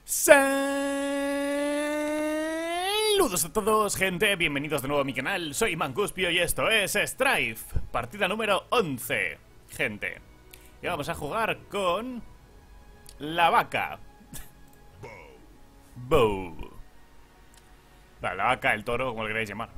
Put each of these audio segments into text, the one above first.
Saludos a todos, gente, bienvenidos de nuevo a mi canal. Soy Mancuspio y esto es Strife, partida número 11, gente. Y vamos a jugar con la vaca. Bow. La vaca, el toro, como lo queráis llamar.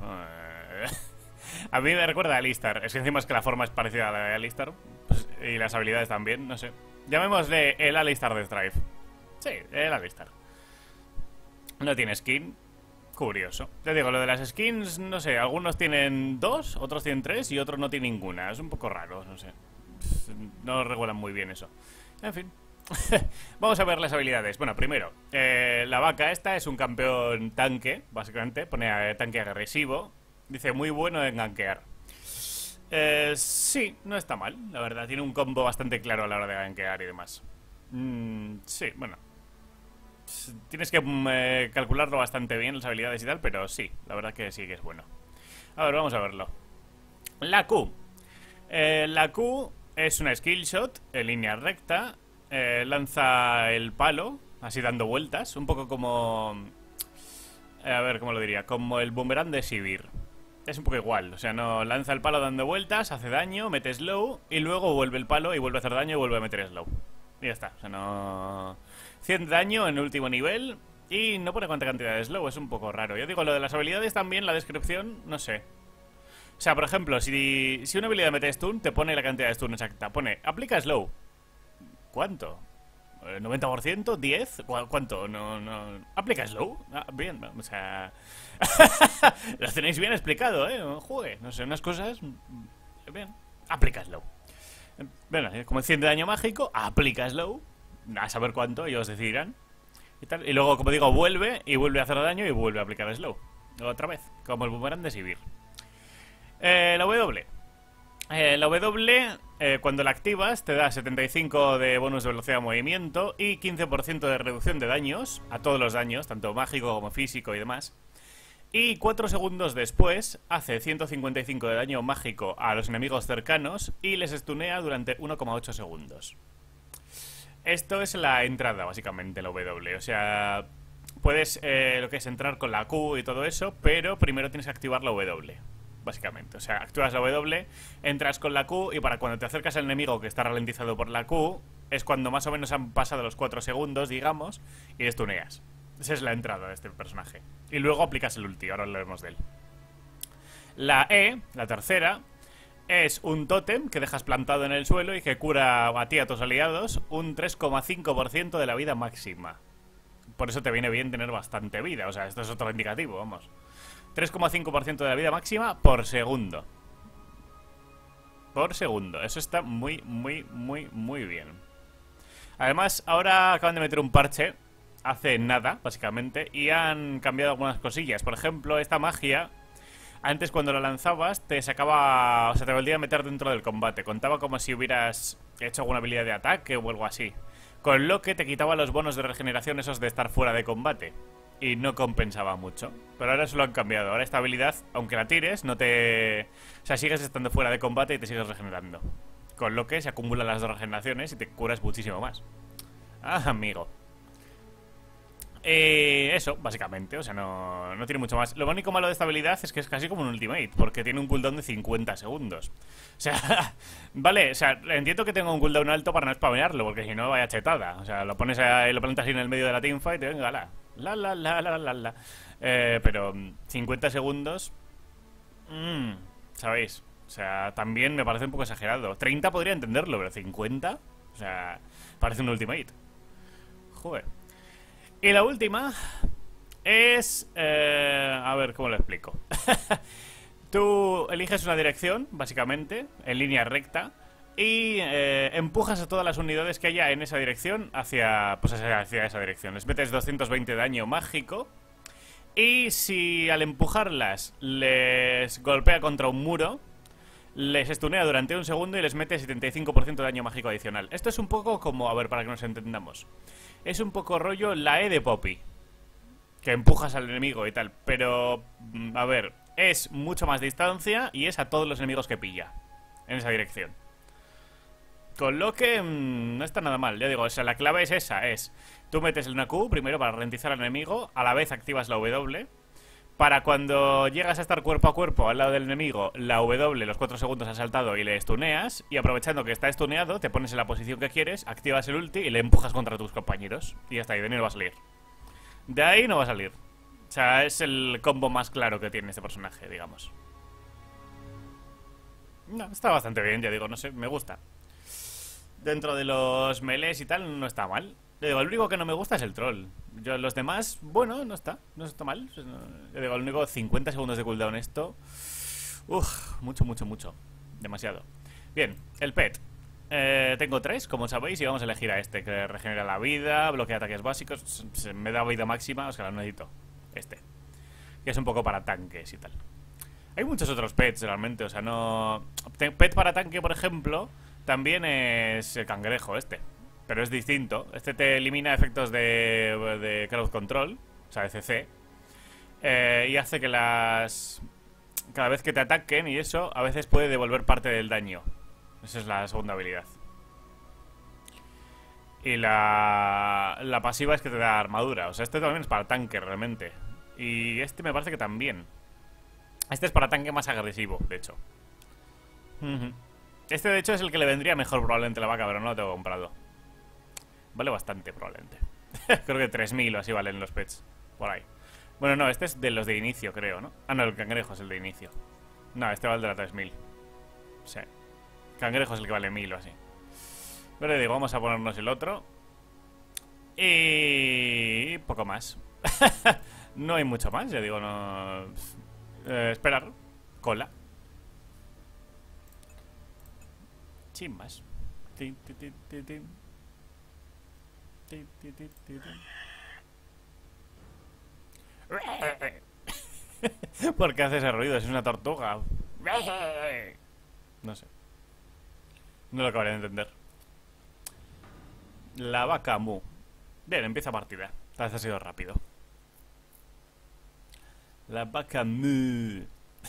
A mí me recuerda a Alistar. Es que encima es que la forma es parecida a la de Alistar, pues, y las habilidades también, no sé. Llamémosle el Alistar de Strife. Sí, el Alistar. No tiene skin. Curioso. Te digo, lo de las skins, no sé, algunos tienen 2, otros tienen 3 y otros no tienen ninguna. Es un poco raro, no sé. No regulan muy bien eso. En fin. Vamos a ver las habilidades. Bueno, primero, la vaca esta es un campeón tanque, básicamente. Pone tanque agresivo. Dice muy bueno en gankear. Sí, no está mal, la verdad. Tiene un combo bastante claro a la hora de gankear y demás. Sí, bueno. Tienes que calcularlo bastante bien, las habilidades y tal, pero sí, la verdad que sí que es bueno. A ver, vamos a verlo. La Q. La Q es una skill shot en línea recta. Lanza el palo, así dando vueltas. Un poco como... a ver, ¿cómo lo diría? Como el boomerang de Sivir. Es un poco igual, o sea, no lanza el palo dando vueltas, hace daño, mete slow y luego vuelve el palo y vuelve a hacer daño y vuelve a meter slow. Y ya está, o sea, no... 100 daño en el último nivel y no pone cuánta cantidad de slow, es un poco raro. Yo digo, lo de las habilidades también, la descripción, no sé. O sea, por ejemplo, si una habilidad mete stun, te pone la cantidad de stun exacta. Pone, aplica slow. ¿Cuánto? ¿90%? ¿10? ¿Cuánto? No. ¿Aplica slow? Ah, bien, o sea... Lo tenéis bien explicado, Juegue, no sé, unas cosas... Bien, aplica slow. Bueno, como 100 de daño mágico, aplica slow. A saber cuánto, ellos decidirán. Y tal. Y luego, como digo, vuelve y vuelve a hacer daño y vuelve a aplicar slow. Otra vez, como el boomerang de Sivir. La W. La W, cuando la activas, te da 75 de bonus de velocidad de movimiento y 15% de reducción de daños, a todos los daños, tanto mágico como físico y demás. Y 4 segundos después, hace 155 de daño mágico a los enemigos cercanos y les stunea durante 1,8 segundos. Esto es la entrada, básicamente, la W. O sea, puedes lo que es entrar con la Q y todo eso, pero primero tienes que activar la W, básicamente. O sea, activas la W, entras con la Q y para cuando te acercas al enemigo que está ralentizado por la Q, es cuando más o menos han pasado los 4 segundos, digamos, y destuneas. Esa es la entrada de este personaje. Y luego aplicas el ulti, ahora hablaremos de él. La E, la tercera... es un tótem que dejas plantado en el suelo y que cura a ti y a tus aliados un 3,5% de la vida máxima. Por eso te viene bien tener bastante vida, o sea, esto es otro indicativo, vamos. 3,5% de la vida máxima por segundo. Por segundo, eso está muy bien. Además, ahora acaban de meter un parche, hace nada, básicamente, y han cambiado algunas cosillas. Por ejemplo, esta magia... antes cuando lo lanzabas te sacaba... o sea, te volvía a meter dentro del combate. Contaba como si hubieras hecho alguna habilidad de ataque o algo así. Con lo que te quitaba los bonos de regeneración esos de estar fuera de combate. Y no compensaba mucho. Pero ahora se lo han cambiado. Ahora esta habilidad, aunque la tires, no te... o sea, sigues estando fuera de combate y te sigues regenerando. Con lo que se acumulan las dos regeneraciones y te curas muchísimo más. Ah, amigo. Eso, básicamente, o sea, no tiene mucho más. Lo único malo de esta habilidad es que es casi como un ultimate, porque tiene un cooldown de 50 segundos. O sea, vale, o sea, entiendo que tenga un cooldown alto para no spamearlo, porque si no, vaya chetada. O sea, lo pones ahí, lo plantas ahí en el medio de la teamfight y venga, la. Pero 50 segundos... ¿sabéis? O sea, también me parece un poco exagerado. 30 podría entenderlo, pero 50... o sea, parece un ultimate. Joder. Y la última es... a ver, ¿cómo lo explico? Tú eliges una dirección, básicamente, en línea recta, y empujas a todas las unidades que haya en esa dirección hacia, pues hacia esa dirección. Les metes 220 de daño mágico, y si al empujarlas les golpea contra un muro, les estunea durante un segundo y les mete 75% de daño mágico adicional. Esto es un poco como, a ver, para que nos entendamos, es un poco rollo la E de Poppy, que empujas al enemigo y tal. Pero, a ver, es mucho más distancia y es a todos los enemigos que pilla en esa dirección. Con lo que no está nada mal, ya digo, o sea, la clave es esa, es tú metes una Q primero para ralentizar al enemigo, a la vez activas la W. Para cuando llegas a estar cuerpo a cuerpo al lado del enemigo, la W, los 4 segundos ha saltado y le stuneas. Y aprovechando que está stuneado, te pones en la posición que quieres, activas el ulti y le empujas contra tus compañeros. Y ya está, y de ahí no va a salir. De ahí no va a salir. O sea, es el combo más claro que tiene este personaje, digamos. No, está bastante bien, ya digo, no sé, me gusta. Dentro de los melees y tal, no está mal. Digo, el único que no me gusta es el troll. Yo, los demás, bueno, no está mal. Yo digo, el único 50 segundos de cooldown esto. Uf, mucho. Demasiado. Bien, el pet. Tengo 3, como sabéis, y vamos a elegir a este, que regenera la vida, bloquea ataques básicos, me da vida máxima, o sea, lo necesito. Este. Que es un poco para tanques y tal. Hay muchos otros pets, realmente, o sea, no... Pet para tanque, por ejemplo, también es el cangrejo este. Pero es distinto. Este te elimina efectos de crowd control, o sea, de CC. Y hace que las... Cada vez que te ataquen y eso, a veces puede devolver parte del daño. Esa es la segunda habilidad. Y la pasiva es que te da armadura. O sea, este también es para tanque, realmente. Y este me parece que también. Este es para tanque más agresivo, de hecho. Este, de hecho, es el que le vendría mejor probablemente la vaca, pero no lo tengo comprado. Vale bastante, probablemente. Creo que 3000 o así valen los pets. Por ahí. Bueno, no, este es de los de inicio, creo, ¿no? Ah, no, el cangrejo es el de inicio. No, este vale de la 3000. Sí. Cangrejo es el que vale 1000 o así. Pero digo, vamos a ponernos el otro. Y... poco más. No hay mucho más, ya digo, no... esperar. Cola. Sin más. ¿Por qué hace ese ruido? Es una tortuga. No sé. No lo acabaré de entender. La vaca mu. Bien, empieza partida. Esta vez ha sido rápido. La vaca mu.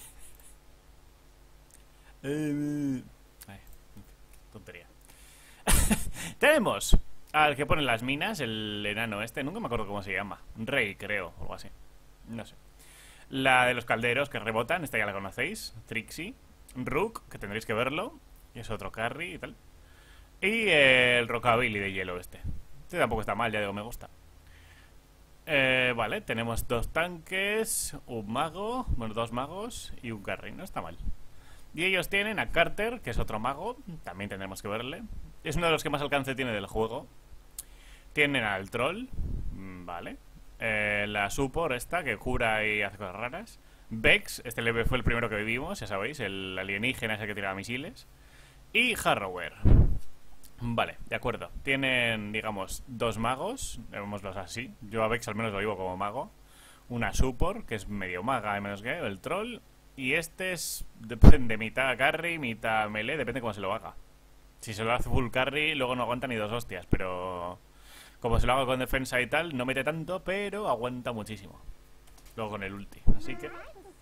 Ay, tontería. Tenemos al que pone las minas, el enano este. Nunca me acuerdo cómo se llama. Rey, creo, o algo así. No sé. La de los calderos que rebotan, esta ya la conocéis. Trixie. Rook, que tendréis que verlo. Y es otro carry y tal. Y el rockabilly de hielo este. Este tampoco está mal, ya digo, me gusta. Vale, tenemos 2 tanques, un mago, bueno, 2 magos y un carry, no está mal. Y ellos tienen a Carter, que es otro mago, también tendremos que verle. Es uno de los que más alcance tiene del juego. Tienen al troll, vale. La support esta, que cura y hace cosas raras. Vex, este fue el primero que vivimos, ya sabéis, el alienígena ese que tiraba misiles. Y Harrower. Vale, de acuerdo. Tienen, digamos, 2 magos, llamémoslos así. Yo a Vex al menos lo digo como mago. Una support, que es medio maga y menos que el troll. Y este es de mitad carry, mitad melee, depende cómo se lo haga. Si se lo hace full carry, luego no aguanta ni 2 hostias, pero... Como se lo haga con defensa y tal, no mete tanto, pero aguanta muchísimo. Luego con el ulti, así que...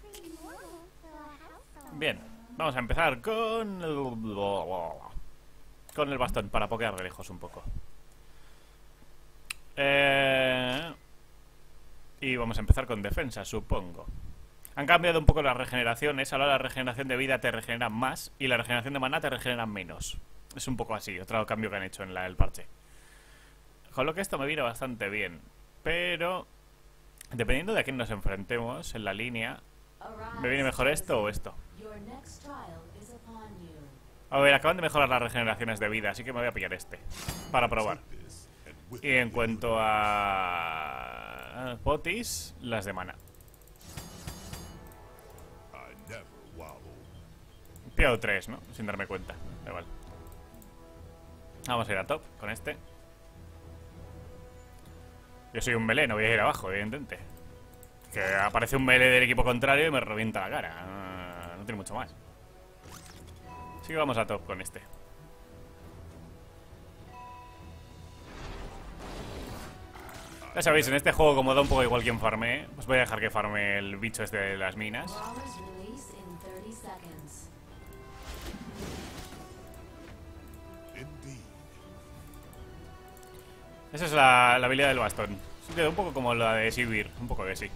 Bien, vamos a empezar con el bastón, para pokear de lejos un poco. Y vamos a empezar con defensa, supongo. Han cambiado un poco las regeneraciones. Ahora la regeneración de vida te regenera más y la regeneración de maná te regenera menos. Es un poco así, otro cambio que han hecho en el parche. Con lo que esto me viene bastante bien. Pero dependiendo de a quién nos enfrentemos en la línea, ¿me viene mejor esto o esto? A ver, acaban de mejorar las regeneraciones de vida, así que me voy a pillar este para probar. Y en cuanto a potis, las de mana. He pillado 3, ¿no? Sin darme cuenta. Da igual. Vamos a ir a top con este. Yo soy un melee, no voy a ir abajo, evidentemente. Que aparece un melee del equipo contrario y me revienta la cara. No tiene mucho más. Así que vamos a top con este. Ya sabéis, en este juego, como da un poco igual quien farme, os voy a dejar que farme el bicho este de las minas. Esa es la habilidad del bastón. Sí, un poco como la de Sivir. Un poco de sí.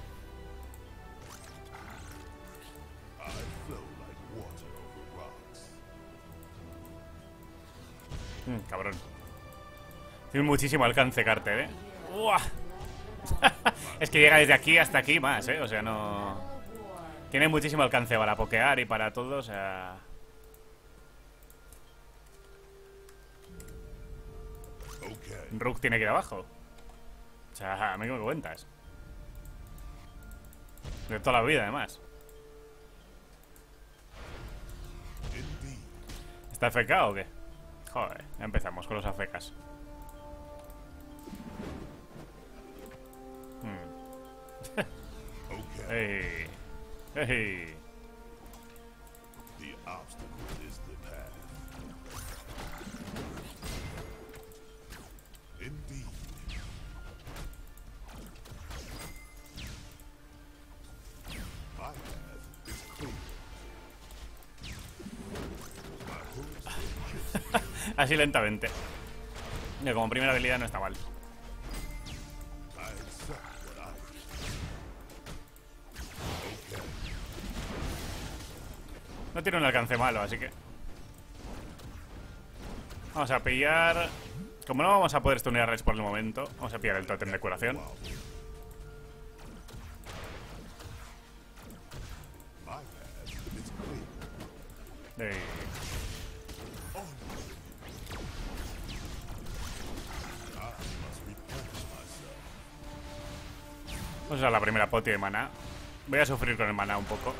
Cabrón. Tiene muchísimo alcance Carter, ¡Uah! Es que llega desde aquí hasta aquí más, O sea, no... Tiene muchísimo alcance para pokear y para todo, o sea... Rook tiene que ir abajo. O sea, a mí que me cuentas. De toda la vida, además. ¿Está AFK o qué? Joder, ya empezamos con los AFKs. Hey. Hey. Así lentamente. Y como primera habilidad no está mal. No tiene un alcance malo, así que... Vamos a pillar... Como no vamos a poder stunear Reds por el momento, vamos a pillar el tótem de curación. Vamos a usar la primera poti de maná. Voy a sufrir con el maná un poco.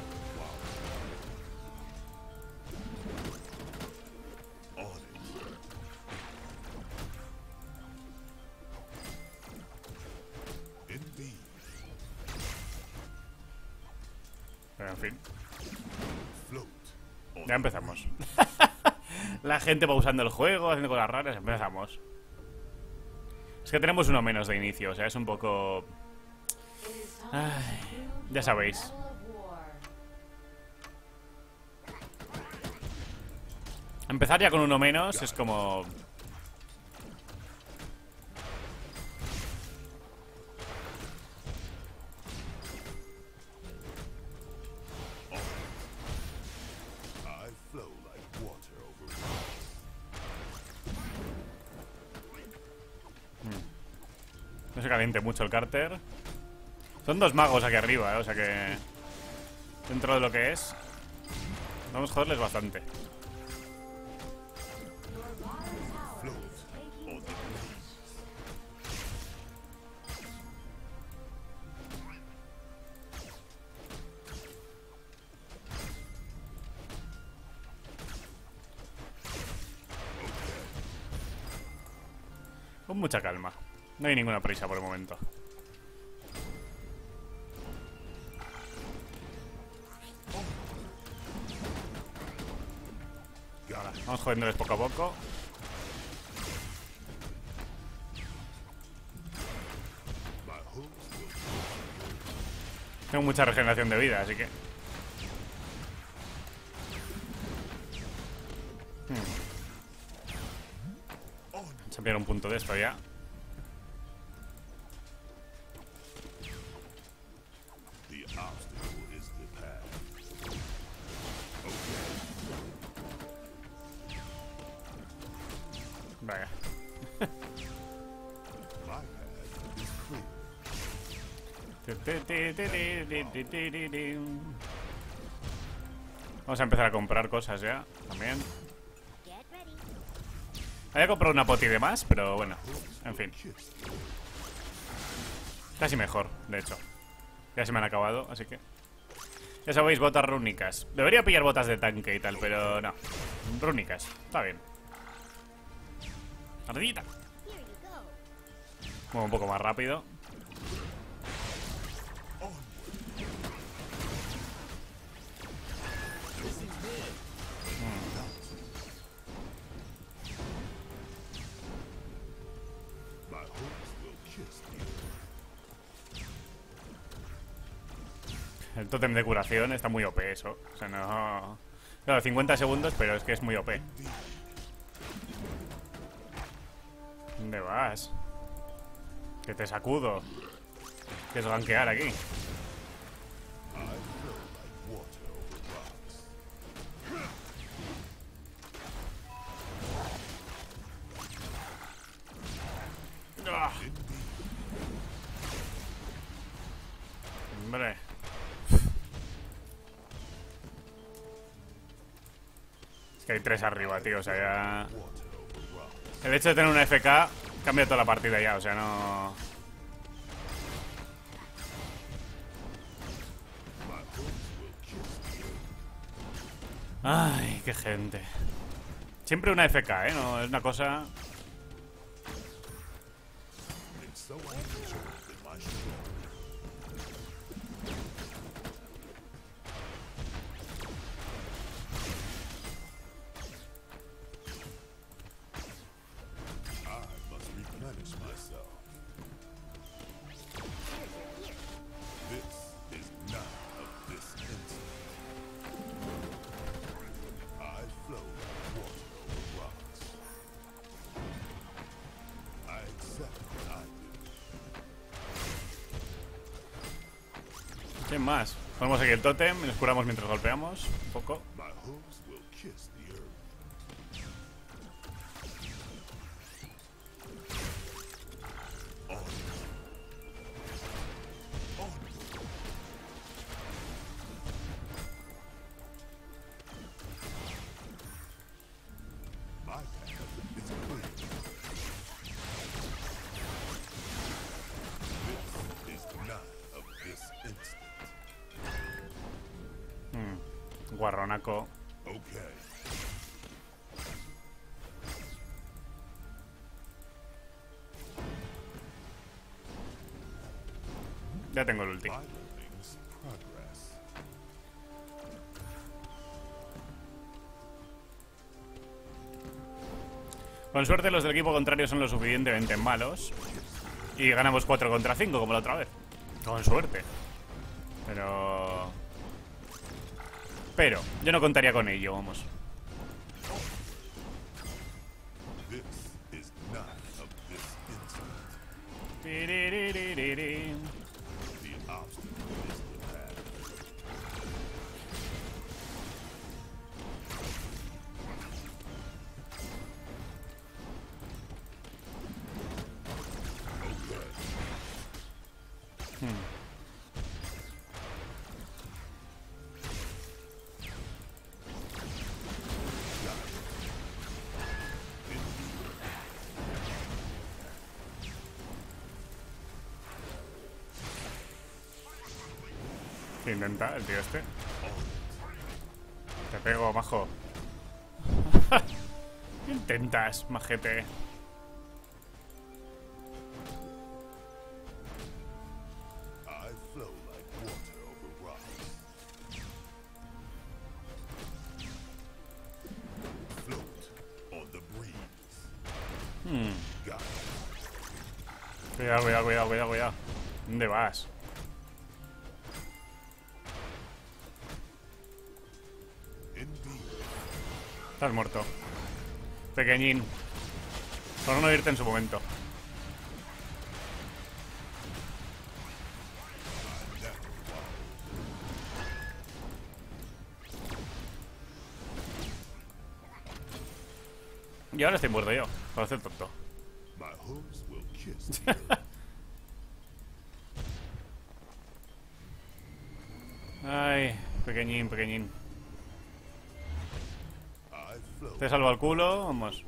Pero en fin. Ya empezamos. La gente va usando el juego, haciendo cosas raras. Empezamos. Es que tenemos uno menos de inicio, o sea, es un poco... Ay, ya sabéis. Empezar ya con uno menos es como... No se caliente mucho el Carter. Son dos magos aquí arriba, o sea que... Dentro de lo que es... Vamos a joderles bastante. Con mucha calma. No hay ninguna prisa por el momento. Ahora, vamos jodiéndoles poco a poco. Tengo mucha regeneración de vida, así que... Se pierde un punto de esto ya. Venga. Vamos a empezar a comprar cosas ya, también. Había comprado una poti de más, pero bueno, en fin. Casi mejor, de hecho. Ya se me han acabado, así que... Ya sabéis, botas rúnicas. Debería pillar botas de tanque y tal, pero no. Rúnicas, está bien. Ardillita. Muevo un poco más rápido. El tótem de curación está muy OP eso. O sea, no... Claro, 50 segundos, pero es que es muy OP. ¿Dónde vas? Que te sacudo. Que es gankear aquí. ¡Ah! Hombre. Es que hay 3 arriba, tío. O sea, ya... El hecho de tener una FK cambia toda la partida ya. O sea, no... Ay, qué gente. Siempre una FK, ¿eh? No es una cosa... ¿Quién más? Ponemos aquí el tótem y nos curamos mientras golpeamos un poco. Guarronaco. Ya tengo el ulti. Con suerte los del equipo contrario son lo suficientemente malos y ganamos 4 contra 5 como la otra vez. Con suerte. Pero yo no contaría con ello, vamos. ¿Qué intenta el tío este? Te pego, majo. ¿Qué intentas, majete? Cuidado, cuidado, cuidado, cuidado, cuidado. ¿Dónde vas? Estás muerto. Pequeñín. Por no irte en su momento. Y ahora estoy muerto yo. Para hacer tonto. Ay, pequeñín, pequeñín. Te salvo el culo, vamos.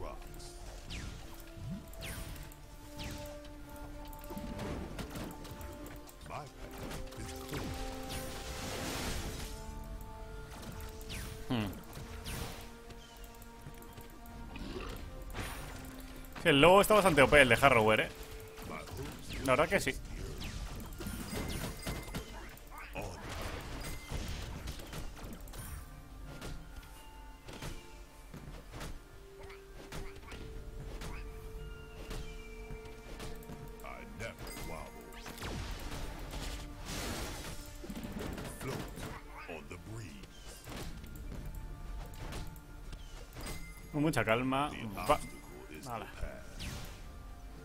Sí, el lobo está bastante OP, el de Harrower, ¿eh? La verdad que sí. Con mucha calma. Vale.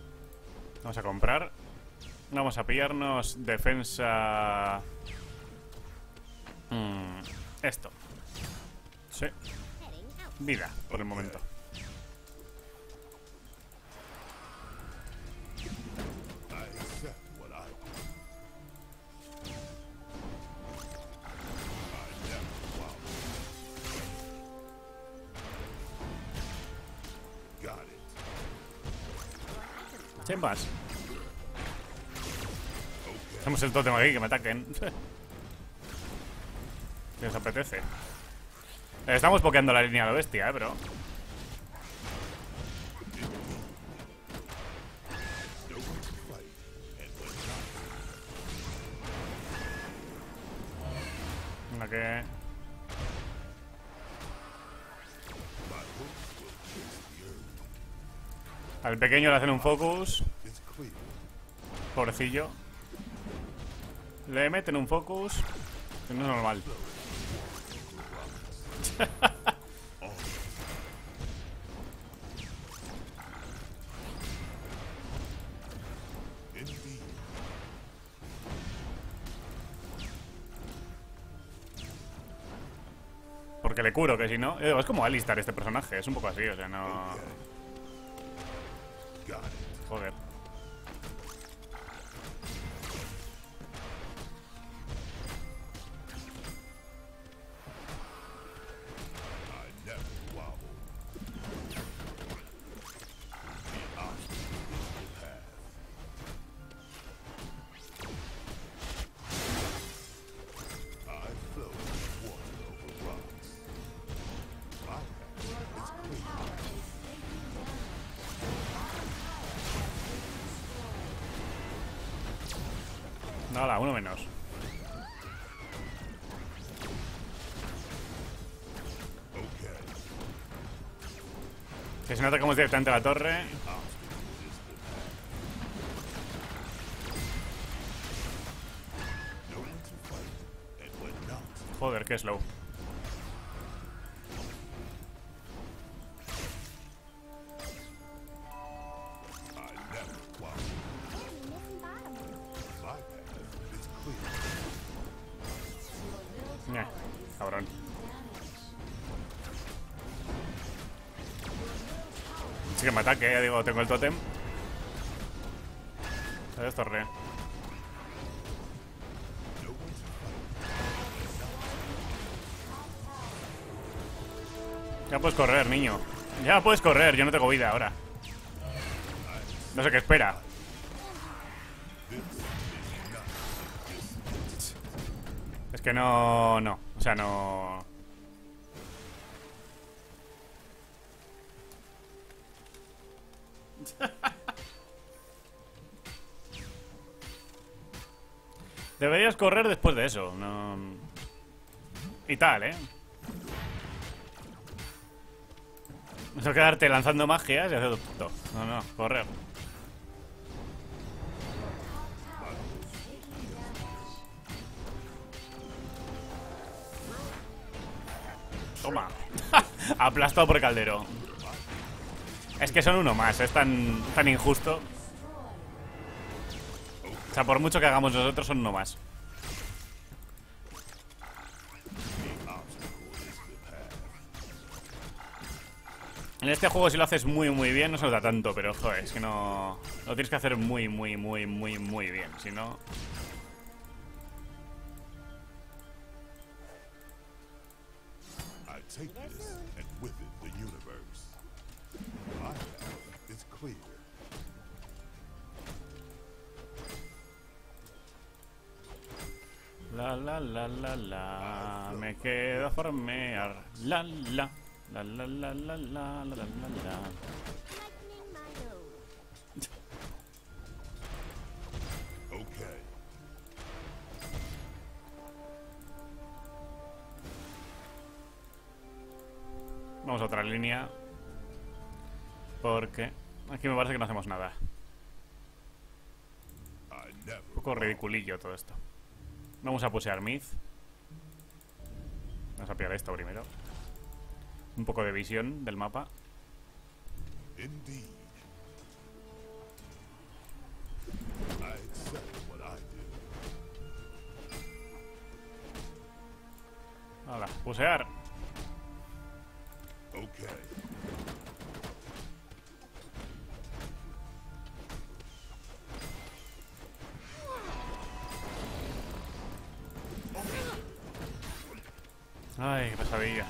Vamos a comprar. Vamos a pillarnos defensa... esto. Sí. Vida, por el momento. Chembas. Hacemos el tótem aquí, que me ataquen. ¿Qué os apetece? Estamos pokeando la línea a la bestia, pero... Una que... Al pequeño le hacen un focus. Pobrecillo. Le meten un focus. Que no es normal. Porque le curo, que si no... es como Alistar este personaje. Es un poco así, o sea, no... Joder. Nada, uno menos. Que si no atacamos directamente a la torre. Joder, qué slow. Cabrón. Sí que me ataque, ya digo, tengo el tótem. Adiós, torre. Ya puedes correr, niño. Ya puedes correr, yo no tengo vida ahora. No sé qué espera. Es que no... No, o sea, no... Deberías correr después de eso, no... Y tal, ¿eh? No quedarte lanzando magias y hacer todo. No, no, correr. Toma. Aplastado por Caldero. Es que son uno más, es tan injusto. O sea, por mucho que hagamos nosotros, son uno más. En este juego, si lo haces muy bien, no se nota tanto, pero joder, es que no... Lo tienes que hacer muy bien, si no... La, me quedo a farmear. La. Vamos a otra línea. Porque aquí me parece que no hacemos nada. Un poco ridiculillo todo esto. Vamos a pusear mid. Vamos a pillar esto primero. Un poco de visión del mapa. Pusear. Ay, qué pesadilla.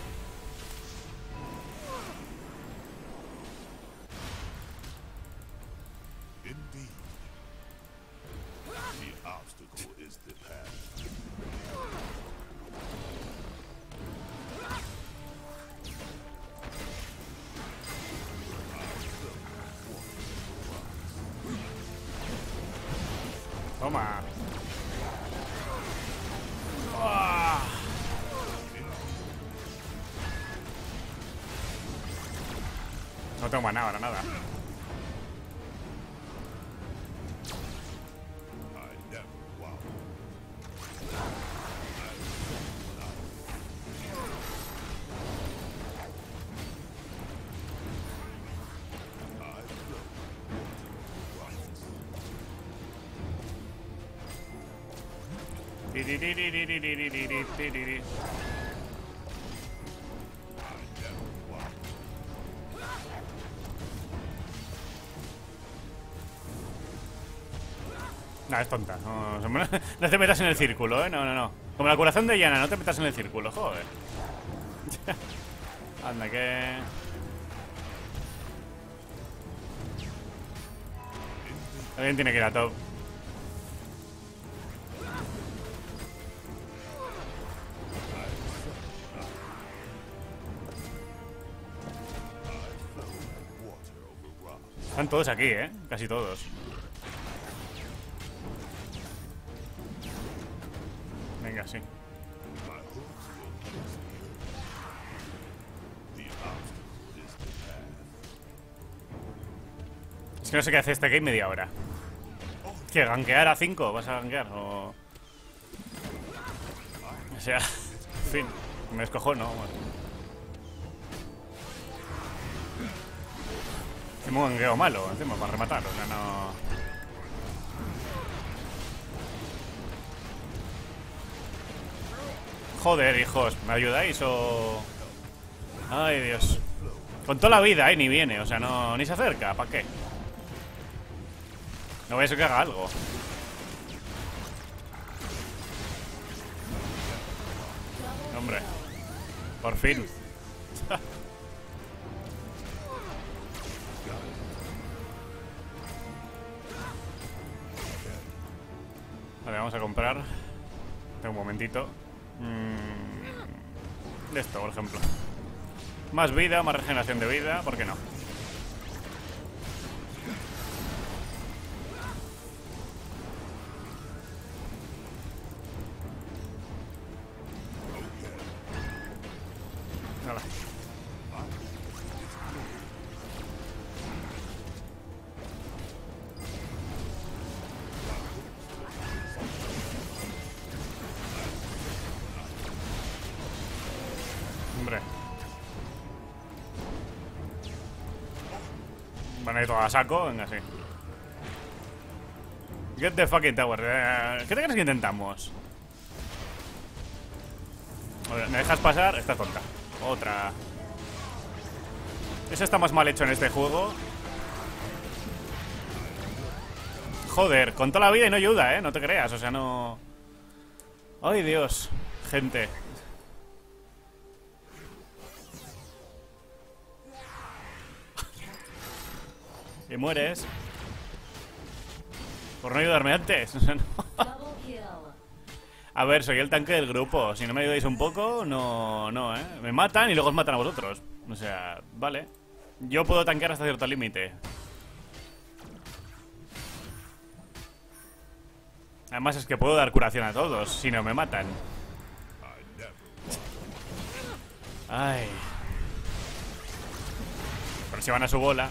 Toma. ¡Oh! No tengo maná ahora, nada. Nah, es tonta. No te metas en el círculo, ¿eh? No, no, no. Como la corazón de Yana, no te metas en el círculo, joder. Anda, que... Alguien tiene que ir a top. Están todos aquí, ¿eh? Casi todos. Venga, sí. Es que no sé qué hace este game media hora. ¿Qué? ¿Gankear a 5? ¿Vas a gankear? O sea, en fin. Me descojono. Hacemos un ganqueo malo, encima, para rematar. O sea, no... Joder, hijos, ¿me ayudáis o...? Ay, Dios. Con toda la vida, ni viene, o sea, no... Ni se acerca, ¿para qué? No voy a ser que haga algo. Hombre. Por fin. Vale, vamos a comprar. Tengo un momentito. De esto, por ejemplo. Más vida, más regeneración de vida, ¿por qué no? Hola. Hombre. Van a ir todo a saco, venga, sí. Get the fucking tower. ¿Qué te crees que intentamos? ¿Me dejas pasar? Esta tonta. Otra. Eso está más mal hecho en este juego. Joder, con toda la vida y no ayuda, no te creas, o sea, no... Ay, Dios, gente. Y mueres por no ayudarme antes, o sea, no. A ver, soy el tanque del grupo. Si no me ayudáis un poco, no, me matan y luego os matan a vosotros. O sea, vale. Yo puedo tanquear hasta cierto límite. Además es que puedo dar curación a todos si no me matan. Ay. Pero si van a su bola.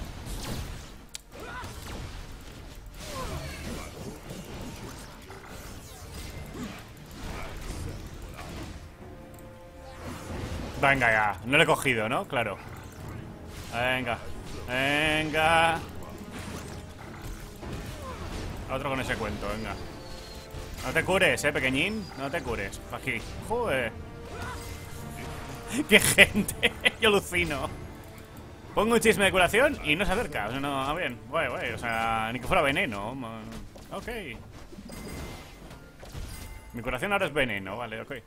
Venga ya, no lo he cogido, ¿no? Claro. Venga. Venga. Otro con ese cuento, venga. No te cures, pequeñín. No te cures. Aquí. Joder. ¡Qué gente! Yo alucino. Pongo un chisme de curación y no se acerca. O sea, no, bien, guay, guay. O sea, ni que fuera veneno. Ok. Mi curación ahora es veneno, vale, ok.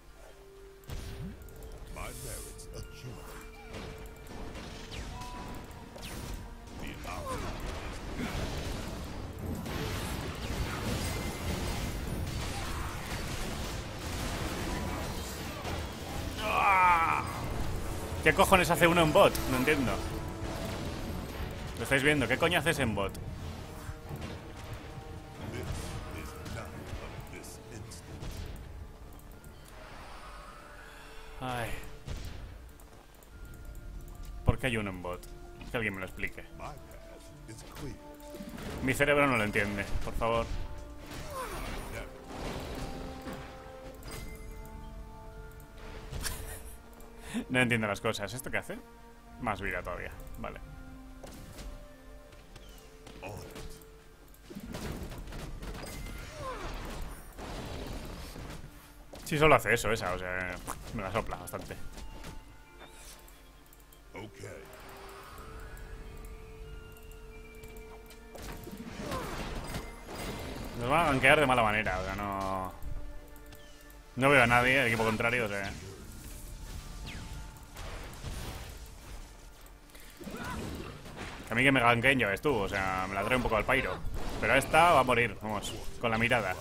¿Qué cojones hace uno en bot? No entiendo. Lo estáis viendo, ¿qué coño haces en bot? Ay. ¿Por qué hay uno en bot? Que alguien me lo explique. Mi cerebro no lo entiende, por favor. No entiendo las cosas. ¿Esto qué hace? Más vida todavía. Vale. Sí, solo hace eso, esa. O sea, me la sopla bastante. Nos van a gankear de mala manera. O sea, no... No veo a nadie, el equipo contrario, o sea... A mí que me gankeen ya ves tú, o sea, me la trae un poco al pairo. Pero esta va a morir, vamos, con la mirada.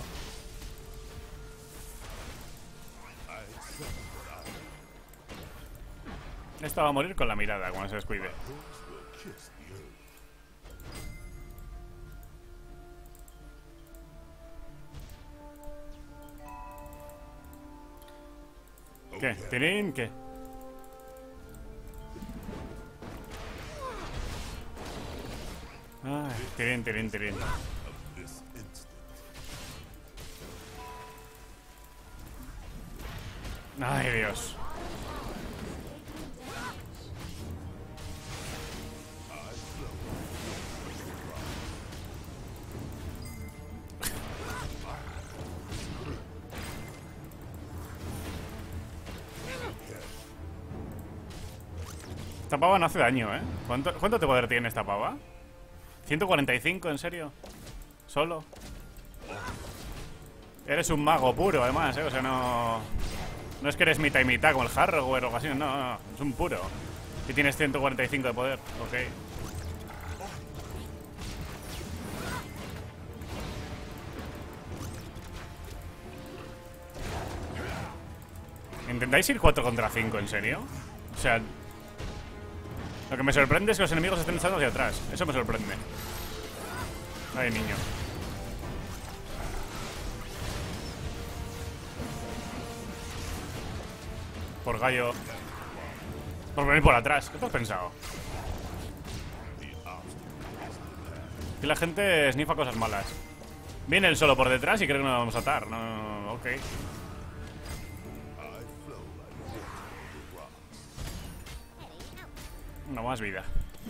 Esta va a morir con la mirada cuando se descuide. ¿Qué? ¿Tirín? ¿Qué? Ay, tirín, tirín, tirín. Ay, Dios. Esta pava no hace daño, ¿eh? ¿Cuánto de poder tiene esta pava? 145, ¿en serio? ¿Solo? Eres un mago puro, además, ¿eh? O sea, no... No es que eres mitad y mitad como el Hardware o algo así, no, es un puro. Y tienes 145 de poder, ok. ¿Intentáis ir 4 contra 5, en serio? O sea... Lo que me sorprende es que los enemigos estén echando hacia atrás. Eso me sorprende. Ay, niño. Por gallo. Por venir por atrás. ¿Qué te has pensado? Que la gente snifa cosas malas. Viene él solo por detrás y cree que no lo vamos a atar. No, ok. Una más vida.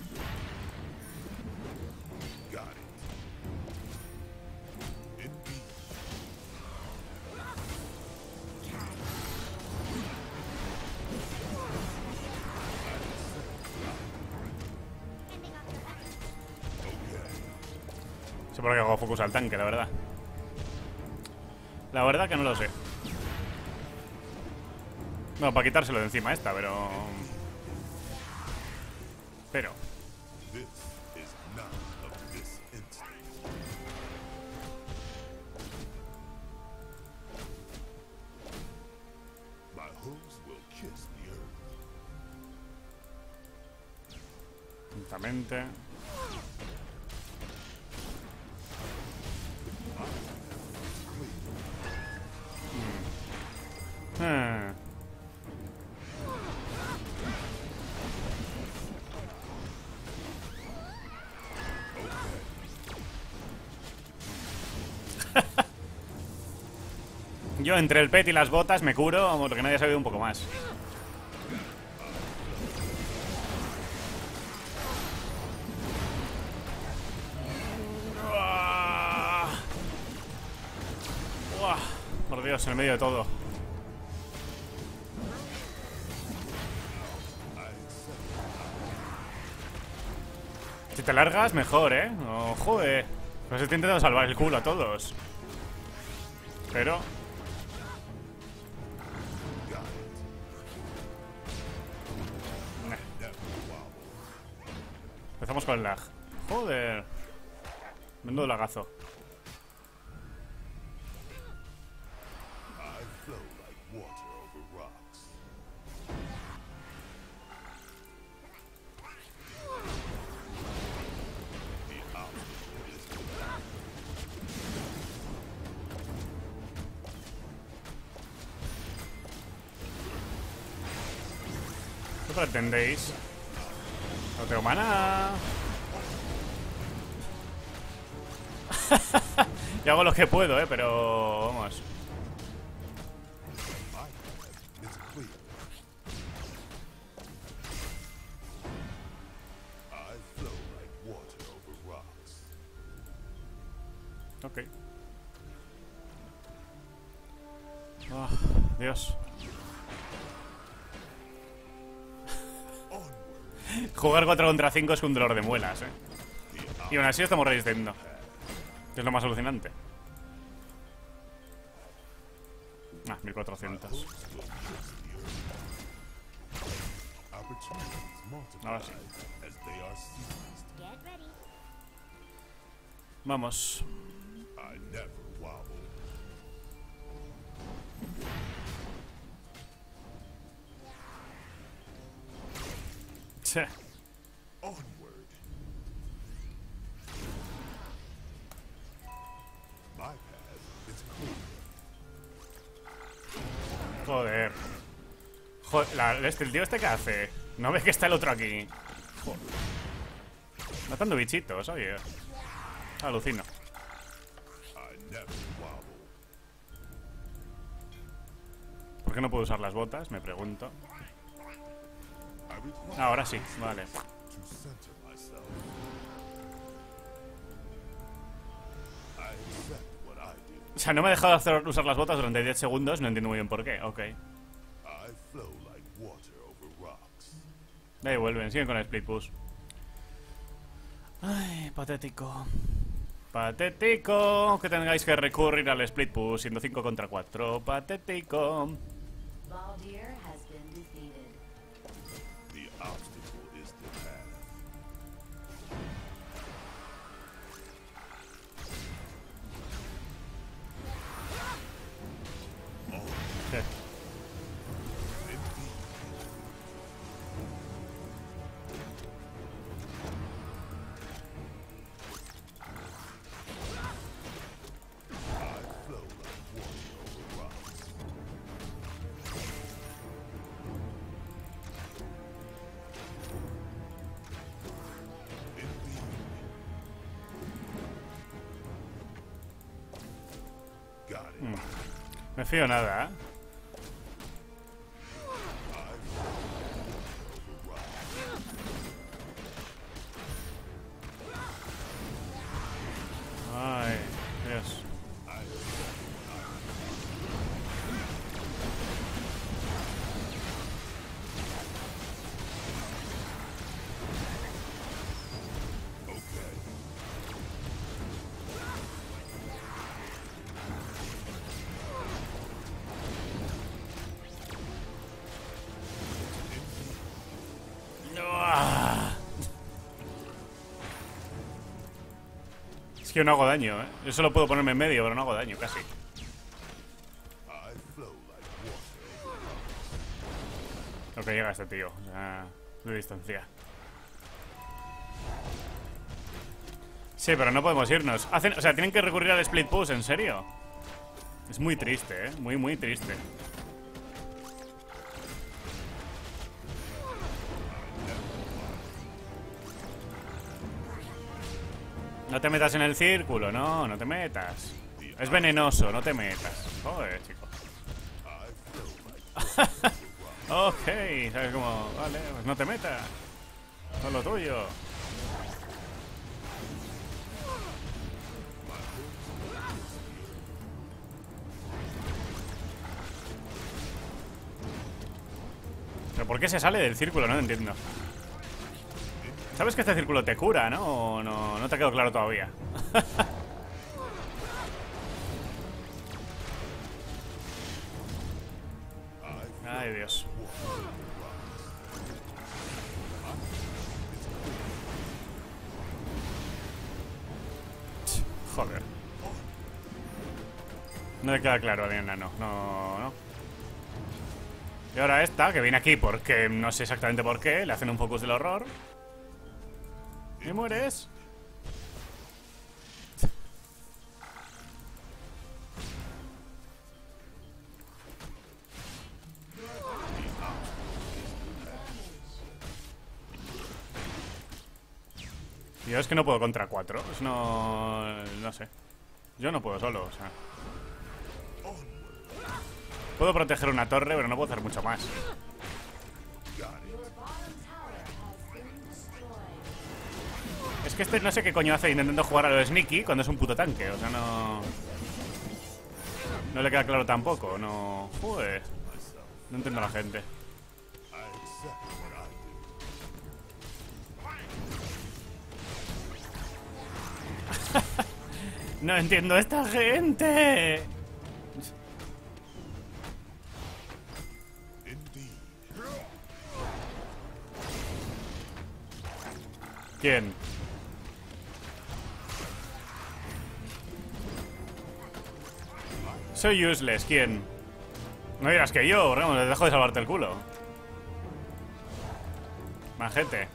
Sé por qué hago focus al tanque, la verdad. La verdad que no lo sé. No, para quitárselo de encima esta, pero... Lentamente. Yo entre el pet y las botas me curo porque nadie ha sabido un poco más. Por Dios, en el medio de todo. Si te largas, mejor, ¿eh? Oh, joder. Pues estoy intentando salvar el culo a todos. Pero... Empezamos con el lag. Joder. Menudo lagazo. ¿Qué pretendéis? No tengo maná. Yo hago lo que puedo, pero... Vamos. Ok. Oh, Dios. Jugar 4 contra 5 es un dolor de muelas, Y aún así estamos resistiendo. Que es lo más alucinante. 1400. Ahora sí. Vamos. Sí. Joder. Joder, el tío este que hace. ¿No ves que está el otro aquí? Joder. Matando bichitos, oye. Alucino. ¿Por qué no puedo usar las botas? Me pregunto. Ahora sí, vale. O sea, no me ha dejado usar las botas durante 10 segundos. No entiendo muy bien por qué. Ok. Ahí vuelven, siguen con el split push. Ay, patético. Patético que tengáis que recurrir al split push siendo 5 contra 4. Patético. Me fío nada, ¿eh? Ay, Dios. Es que no hago daño, ¿eh? Yo solo puedo ponerme en medio, pero no hago daño, casi. Lo que llega este tío, o sea, de distancia. Sí, pero no podemos irnos. O sea, tienen que recurrir al split push, ¿en serio? Es muy triste, ¿eh? Muy, muy triste. No te metas en el círculo, no te metas. Es venenoso, no te metas. Joder, chico. Ok, ¿sabes cómo? Vale, pues no te metas. Todo lo tuyo. ¿Pero por qué se sale del círculo? No lo entiendo. Sabes que este círculo te cura, ¿no? ¿O no te ha quedado claro todavía? Ay, Dios. Joder. No le queda claro al enano. No. Y ahora esta, que viene aquí porque no sé exactamente por qué. Le hacen un focus del horror. ¿Y mueres? Yo es que no puedo contra 4. No sé. Yo no puedo solo, o sea. Puedo proteger una torre, pero no puedo hacer mucho más. Es que este no sé qué coño hace intentando jugar a lo sneaky cuando es un puto tanque. O sea, no le queda claro tampoco. No. Joder. No entiendo a la gente. No entiendo a esta gente. ¿Quién? Soy useless, ¿quién? No dirás que yo, Ramos, les dejo de salvarte el culo. Majete.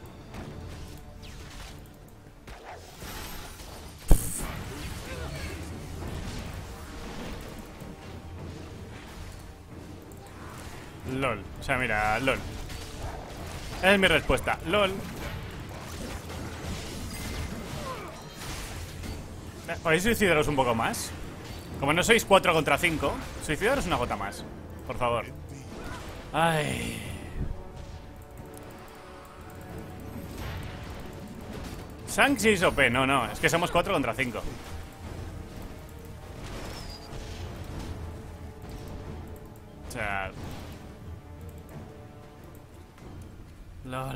LOL. O sea, mira, LOL. Esa es mi respuesta. LOL. ¿Podéis suicidaros un poco más? Como no sois 4 contra 5, suicidaros una gota más. Por favor. Ay. Shanks y OP. No. Es que somos 4 contra 5. O sea... LOL.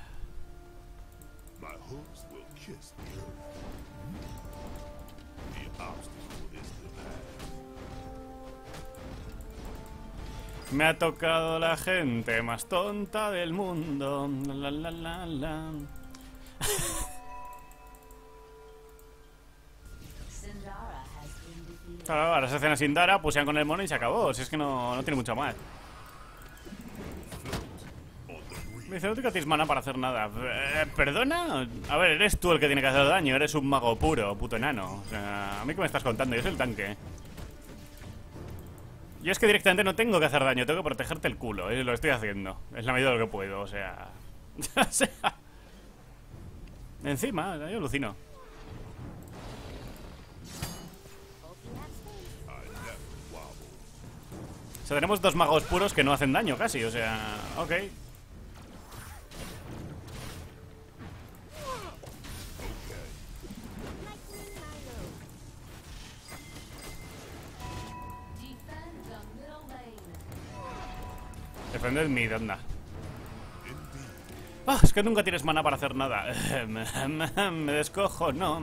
Me ha tocado la gente más tonta del mundo. La. Claro, ahora se hacen a Sindara, pusean con el mono y se acabó. Si es que no tiene mucho más. Me dice, no te catis mana para hacer nada. ¿Perdona? A ver, eres tú el que tiene que hacer daño. Eres un mago puro, puto enano. O sea, ¿a mí qué me estás contando? Yo soy el tanque. Yo es que directamente no tengo que hacer daño. Tengo que protegerte el culo. Lo estoy haciendo. Es la medida de lo que puedo, o sea... o sea... Encima, yo alucino. O sea, tenemos dos magos puros que no hacen daño casi, o sea... Ok. Defended mid, anda. Ah, es que nunca tienes mana para hacer nada. Me descojo, no.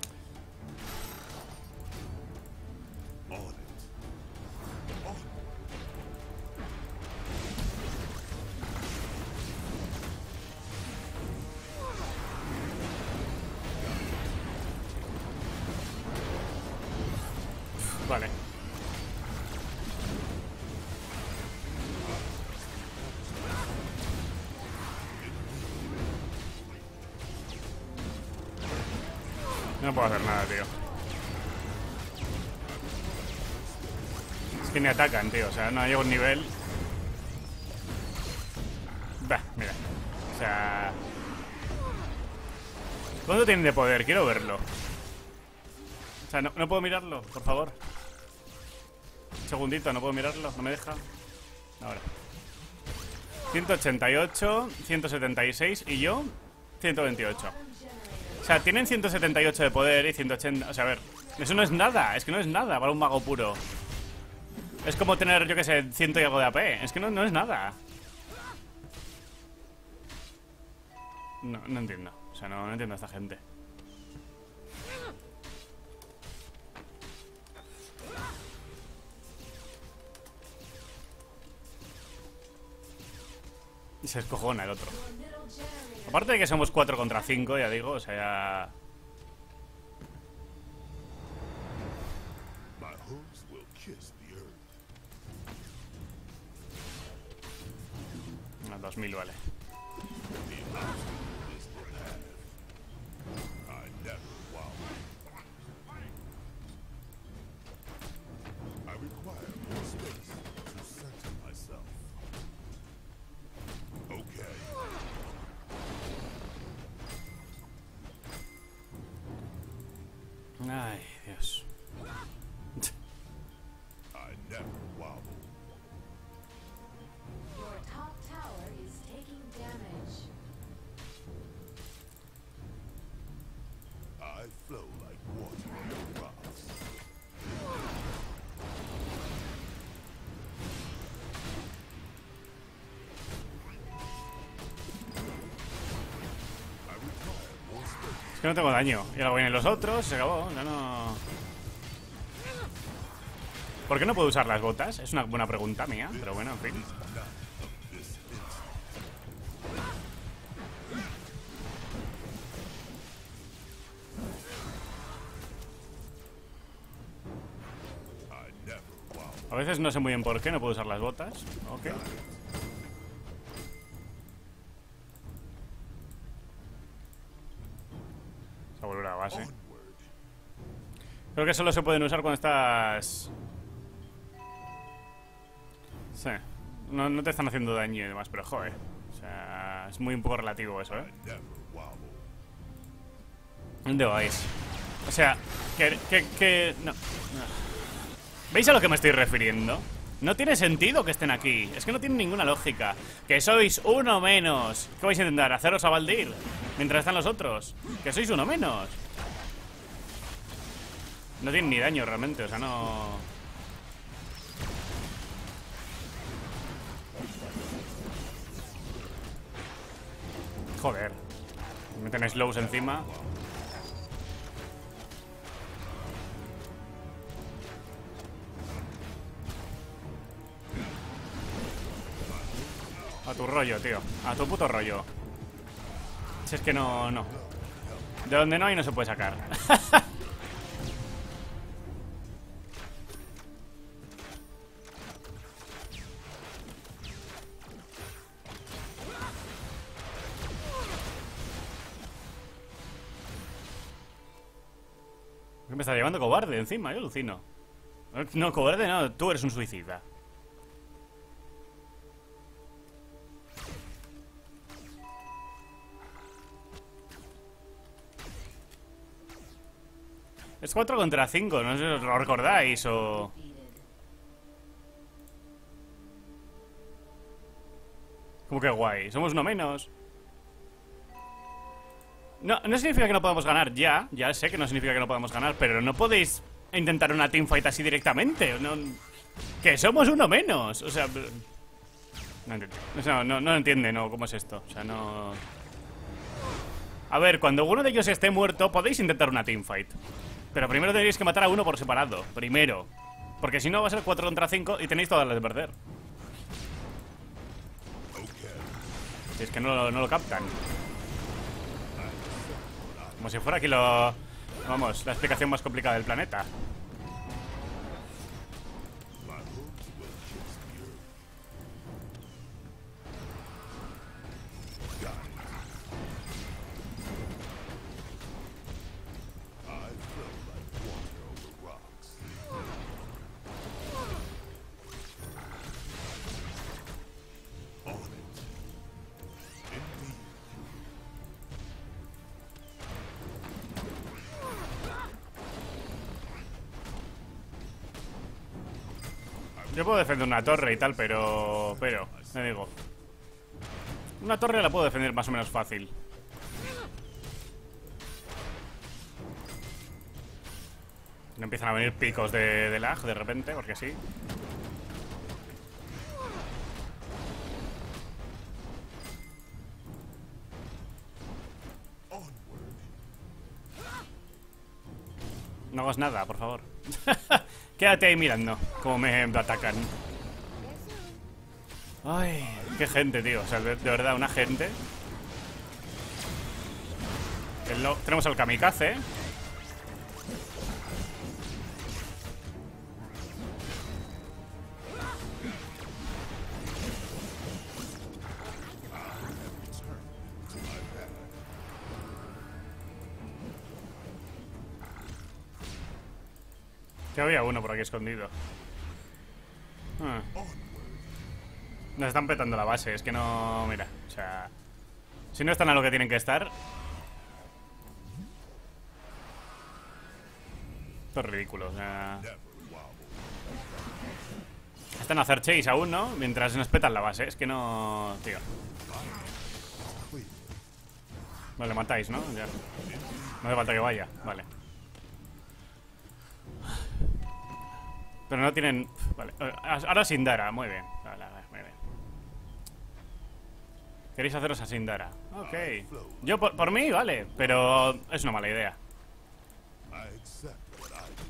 Vale. No puedo hacer nada, tío. Es que ni atacan, tío. O sea, no llego a un nivel. Bah, mira. O sea... ¿Cuánto tienen de poder? Quiero verlo. O sea, no puedo mirarlo, por favor. Un segundito, no puedo mirarlo. No me deja. Ahora. 188, 176 y yo 128. O sea, tienen 178 de poder y 180... O sea, a ver, eso no es nada. Es que no es nada para un mago puro. Es como tener, yo qué sé, 100 y algo de AP. Es que no es nada. No entiendo. O O sea, no entiendo a esta gente. Y se escojona el otro. Aparte de que somos 4 contra 5, ya digo, o sea, ya... No, 2000 vale. Ay, Dios. Your top tower is taking damage. I flow like water on the rocks. Es que no tengo daño. Y luego vienen los otros, se acabó. Ya no... ¿Por qué no puedo usar las botas? Es una buena pregunta mía, pero bueno, en fin. A veces no sé muy bien por qué no puedo usar las botas. Ok. Se ha vuelto a la base. Creo que solo se pueden usar cuando estás... Sí. No te están haciendo daño y demás, pero joder. O sea, es muy un poco relativo eso, ¿eh? ¿Dónde vais? O sea, no. ¿Veis a lo que me estoy refiriendo? No tiene sentido que estén aquí. Es que no tiene ninguna lógica. Que sois uno menos. ¿Qué vais a intentar? ¿Haceros a Baldir? Mientras están los otros. Que sois uno menos. No tienen ni daño realmente, o sea, no... Joder. Me meten slows encima. A tu rollo, tío. A tu puto rollo. Si es que no... De donde no hay no se puede sacar. Me está llevando cobarde encima, yo alucino. No, cobarde no, tú eres un suicida. Es 4 contra 5, no sé si os lo recordáis o... Como que guay, somos uno menos. No significa que no podamos ganar, ya sé que no significa que no podamos ganar, pero no podéis intentar una teamfight así directamente. Que somos uno menos, o sea... No entiendo, o sea, no entiende, no, cómo es esto, o sea, no... A ver, cuando uno de ellos esté muerto, podéis intentar una teamfight. Pero primero tenéis que matar a uno por separado, primero. Porque si no va a ser 4 contra 5 y tenéis todas las de perder. Si es que no lo captan. Como si fuera aquí lo... Vamos, la explicación más complicada del planeta. Yo puedo defender una torre y tal, pero, me digo, una torre la puedo defender más o menos fácil. No empiezan a venir picos de lag de repente, porque sí. No hagas nada, por favor. Quédate ahí mirando cómo me atacan. Ay, qué gente, tío. O sea, de verdad, una gente. Tenemos al kamikaze. Que había uno por aquí escondido. Nos están petando la base. Es que no... Mira, o sea... Si no están a lo que tienen que estar... Esto es ridículo, o sea... Están a hacer chase aún, ¿no? Mientras nos petan la base. Es que no... Tío. Vale, matáis, ¿no? Ya. No hace falta que vaya. Vale. Pero no tienen... Vale. Ahora Sindara. Muy bien. Vale, muy bien. Queréis haceros a Sindara. Ok. Yo, por mí, vale. Pero es una mala idea. I accept what I do.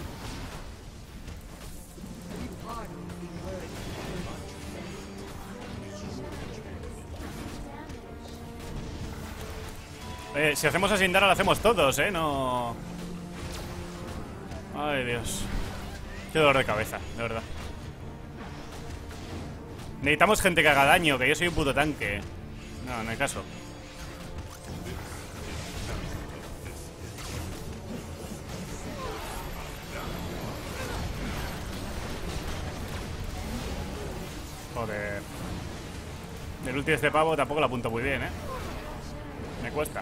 Si hacemos a Sindara lo hacemos todos, No... Ay, Dios. Qué dolor de cabeza, de verdad. Necesitamos gente que haga daño, que yo soy un puto tanque. No, no hay caso. Joder. El ulti de este pavo tampoco lo apunto muy bien, Me cuesta.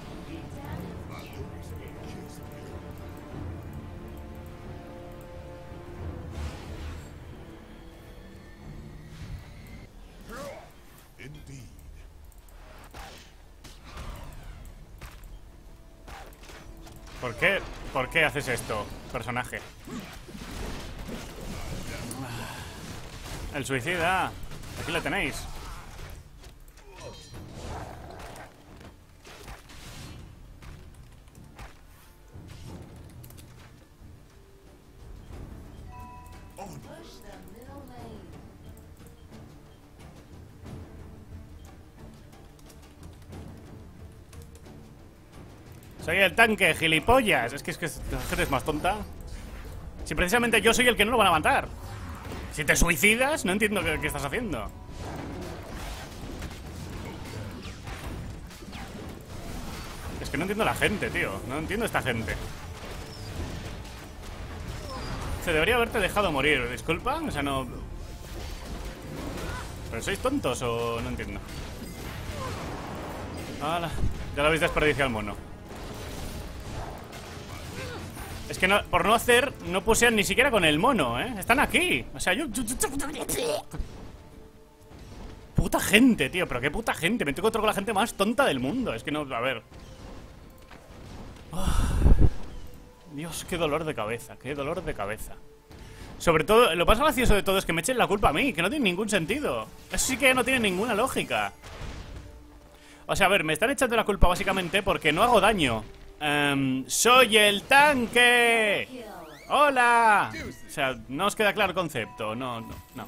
Indeed. ¿Por qué haces esto, personaje? El suicida. Aquí lo tenéis. Push the middle lane. Soy el tanque, gilipollas. Es que la gente es más tonta. Si precisamente yo soy el que no lo van a matar. Si te suicidas, no entiendo qué estás haciendo. Es que no entiendo a la gente, tío. No entiendo a esta gente. Se debería haberte dejado morir. Disculpa, o sea, no... ¿Pero sois tontos o no entiendo? ¡Hala! Ya lo habéis desperdiciado el mono. Es que no, por no hacer, no pusean ni siquiera con el mono, Están aquí. O sea, yo... Puta gente, tío. Pero qué puta gente. Me encuentro con la gente más tonta del mundo. Es que no... A ver. Dios, qué dolor de cabeza. Qué dolor de cabeza. Sobre todo, lo más gracioso de todo es que me echen la culpa a mí. Que no tiene ningún sentido. Eso sí que no tiene ninguna lógica. O sea, a ver, me están echando la culpa básicamente porque no hago daño. ¡Soy el tanque! ¡Hola! O sea, no os queda claro el concepto. No.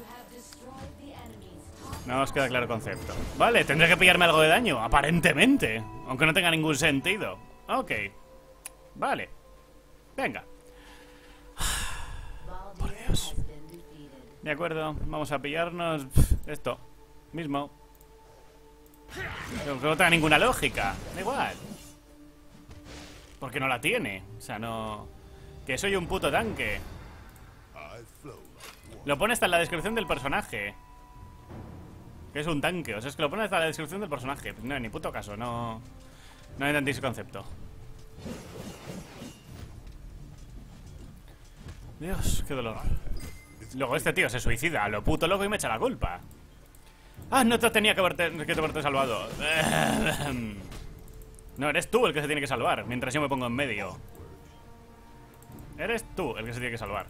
No os queda claro el concepto. Vale, tendré que pillarme algo de daño, aparentemente. Aunque no tenga ningún sentido. Ok. Vale. Venga. Por Dios. De acuerdo, vamos a pillarnos esto mismo. Que no tenga ninguna lógica. Da igual. Porque no la tiene. O sea, no... Que soy un puto tanque. I flow like water. Lo pone hasta en la descripción del personaje. Que es un tanque. O sea, es que lo pone hasta en la descripción del personaje. No, ni puto caso. No entendí ese concepto. Dios, qué dolor. Luego este tío se suicida a lo puto loco y me echa la culpa. Ah, no te tenía que haberte salvado. No, eres tú el que se tiene que salvar, mientras yo me pongo en medio. Eres tú el que se tiene que salvar.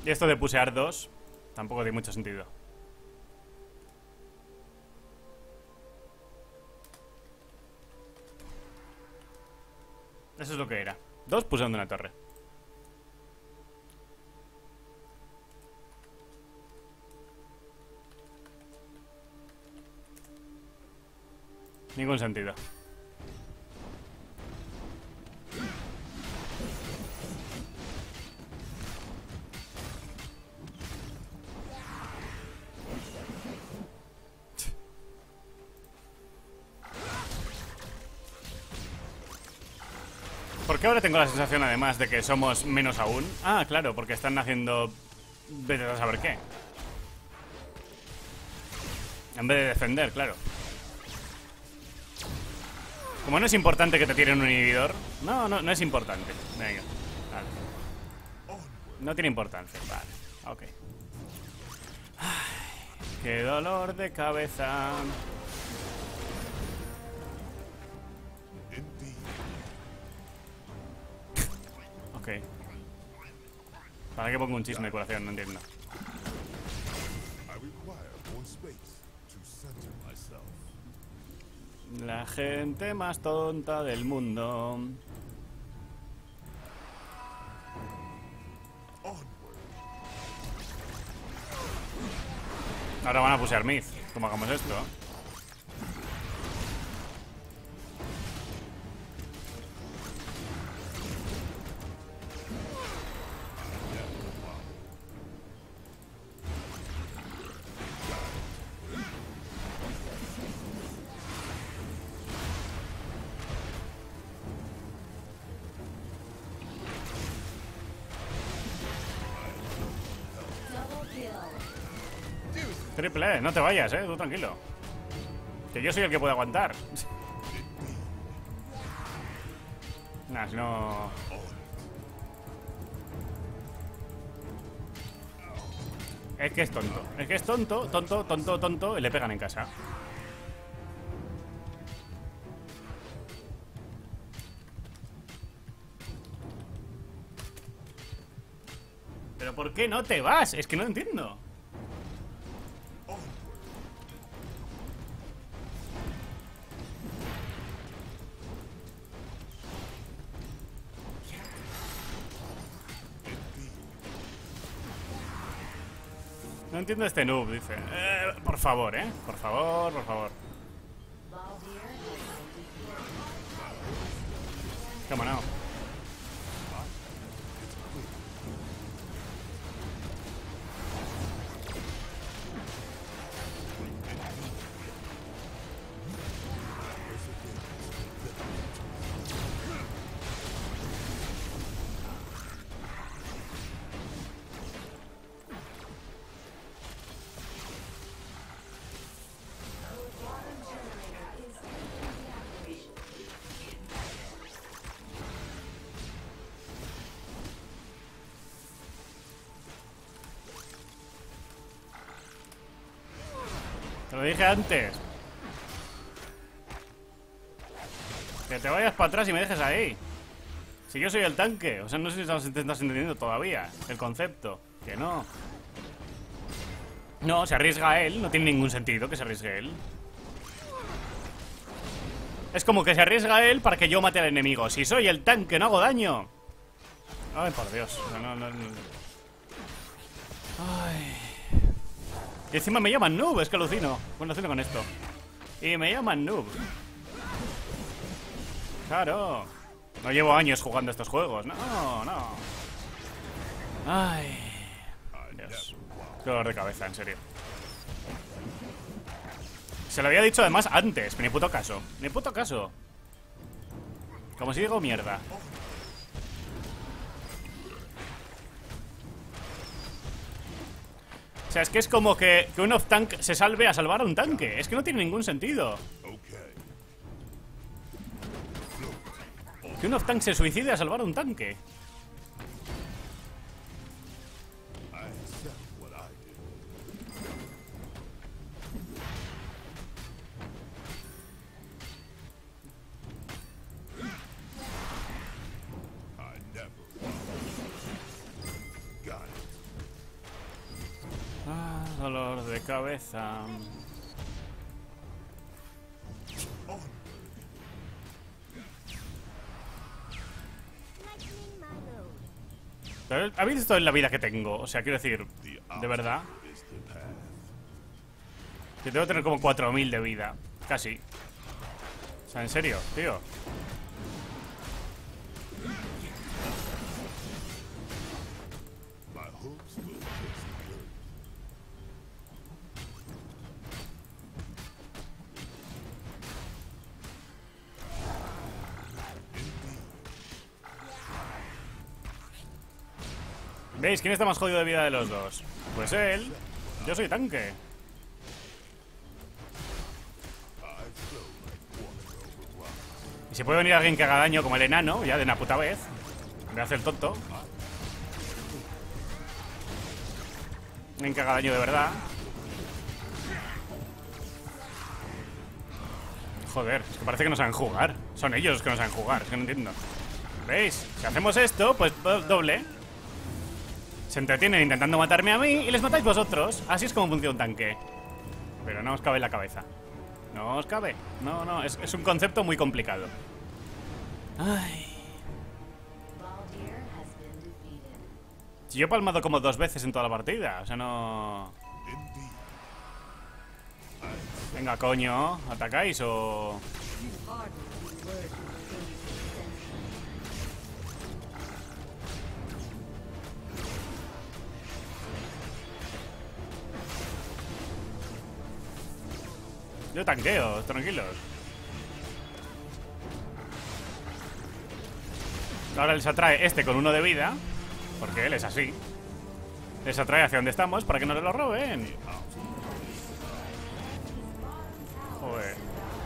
Y esto de pusear 2 tampoco tiene mucho sentido. Eso es lo que era. 2 puseando una torre. Ningún sentido. ¿Por qué ahora tengo la sensación, además, de que somos menos aún? Ah, claro, porque están haciendo... vete a saber qué. En vez de defender, claro. Como no es importante que te tiren un inhibidor. No es importante. Venga, vale. No tiene importancia, vale, ok. Ay, qué dolor de cabeza. Indeed. Ok. ¿Para qué pongo un chisme de curación? No entiendo. I require more space to center myself. La gente más tonta del mundo. Onward. Ahora van a pusear Myth. ¿Cómo hagamos esto? Triple, no te vayas, tú tranquilo. Que yo soy el que puede aguantar. Nah, si no... Es que es tonto. Es que es tonto, y le pegan en casa. ¿Pero por qué no te vas? Es que no entiendo. No entiendo este noob, dice. Por favor, por favor, por favor. ¿Cómo no? Te lo dije antes. Que te vayas para atrás y me dejes ahí. Si yo soy el tanque. O sea, no sé si estás entendiendo todavía el concepto. Que no. No, se arriesga él. No tiene ningún sentido que se arriesgue él. Es como que se arriesga él para que yo mate al enemigo. Si soy el tanque, no hago daño. Ay, por Dios. No. Ay. Y encima me llaman noob, es que alucino con esto. Y me llaman noob. Claro. No llevo años jugando estos juegos. No. Ay. Dios. Qué dolor de cabeza, en serio. Se lo había dicho además antes. Ni puto caso. Ni puto caso. Como si digo mierda. O sea, es que es como que un off-tank se salve a salvar a un tanque. Es que no tiene ningún sentido. Okay. Que un off-tank se suicide a salvar a un tanque. I accept what I did. I never. Got it. dolor de cabeza. Pero, ¿habéis visto en la vida que tengo? O sea, quiero decir, de verdad, Is the path. que debo tener como 4000 de vida. Casi. O sea, en serio, tío. My hopes will just blur. ¿Veis? ¿Quién está más jodido de vida de los dos? Pues él. Yo soy tanque. I flow like water over rocks. Y si puede venir alguien que haga daño como el enano, ya de una puta vez. Me hace el tonto. Alguien que haga daño de verdad. Joder, es que parece que no saben jugar. Son ellos los que no saben jugar, es que no entiendo. ¿Veis? Si hacemos esto, pues doble. Se entretienen intentando matarme a mí y les matáis vosotros. Así es como funciona un tanque. Pero no os cabe en la cabeza. No os cabe. No, no, es un concepto muy complicado. Ay. Baldir has been defeated. Si yo he palmado como 2 veces en toda la partida. O sea, no... Indeed. Venga, coño. ¿Atacáis o...? Yo tanqueo, tranquilos. Ahora les atrae este con 1 de vida. Porque él es así. Les atrae hacia donde estamos para que no se lo roben. Joder.